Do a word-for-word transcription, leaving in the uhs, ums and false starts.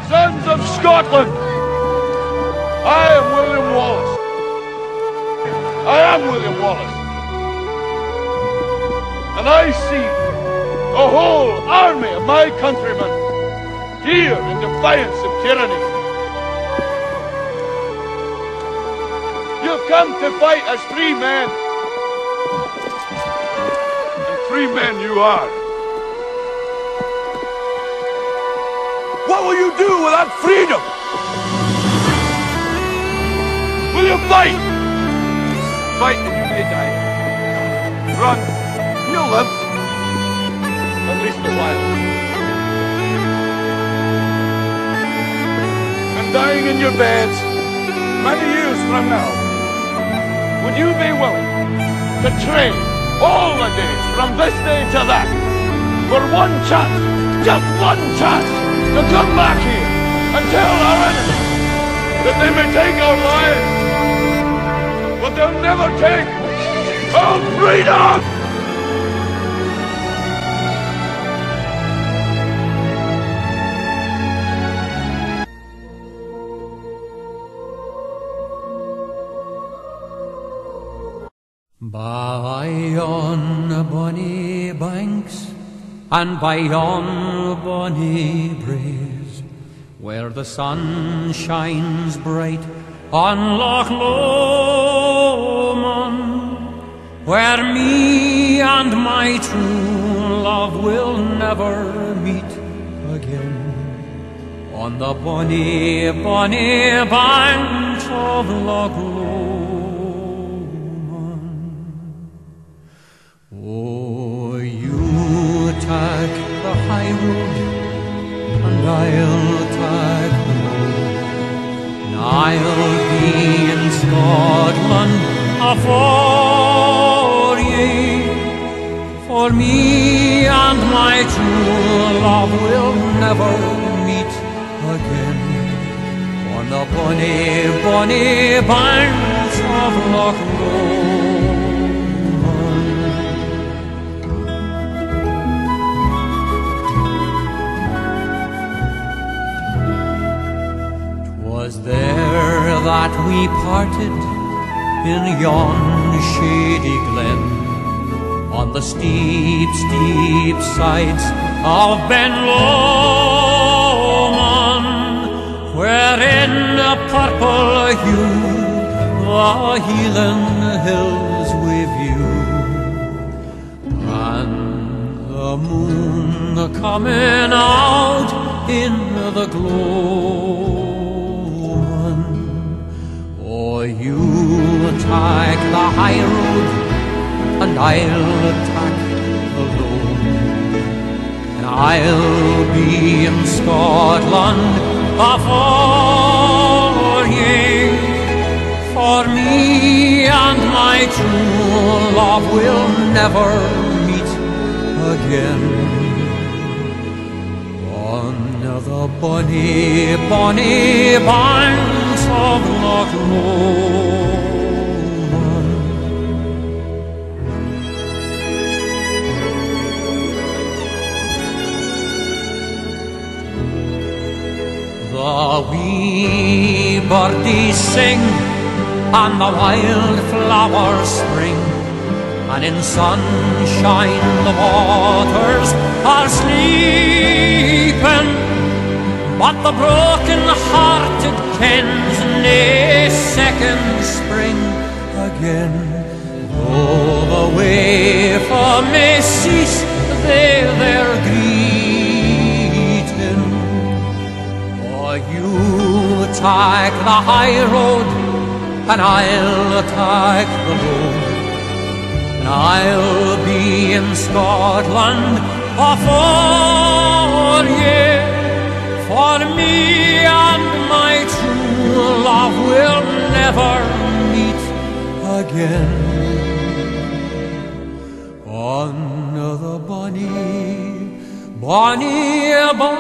Sons of Scotland, I am William Wallace. I am William Wallace. And I see a whole army of my countrymen here in defiance of tyranny. You've come to fight as free men. And free men you are. What will you do without freedom? Will you fight? Fight and you may die. Run, you'll live. At least a while. And dying in your beds, many years from now, would you be willing to trade all the days from this day to that for one chance, just one chance, to come back here and tell our enemies that they may take our lives, but they'll never take our freedom! By yon bonny banks and by yon bonny braes, where the sun shines bright on Loch Lomond, where me and my true love will never meet again, on the bonny, bonny banks of Loch Lomond. Oh, you take the high road, and I'll take the low, and I'll be in Scotland afore ye. For me and my true love will never meet again, on the bonny, bonny banks of Loch Lomond. Was there that we parted in yon shady glen, on the steep, steep sides of Ben Lomond, where in a purple hue the Heelan hills we view, and the moon coming out in the glow. You take the high road, and I'll take the low, and I'll be in Scotland afore ye. For me and my true love will never meet again, on the bonny, bonny banks of Loch Lomond. The wee birdies sing, and the wildflowers spring, and in sunshine the waters are sleeping, but the broken-hearted kens nae second spring again. Though the wave may cease they their greeting, for you take the high road, and I'll take the low, and I'll be in Scotland afore ye. For me and my true love will never meet again, on the bonny, bonny, bonny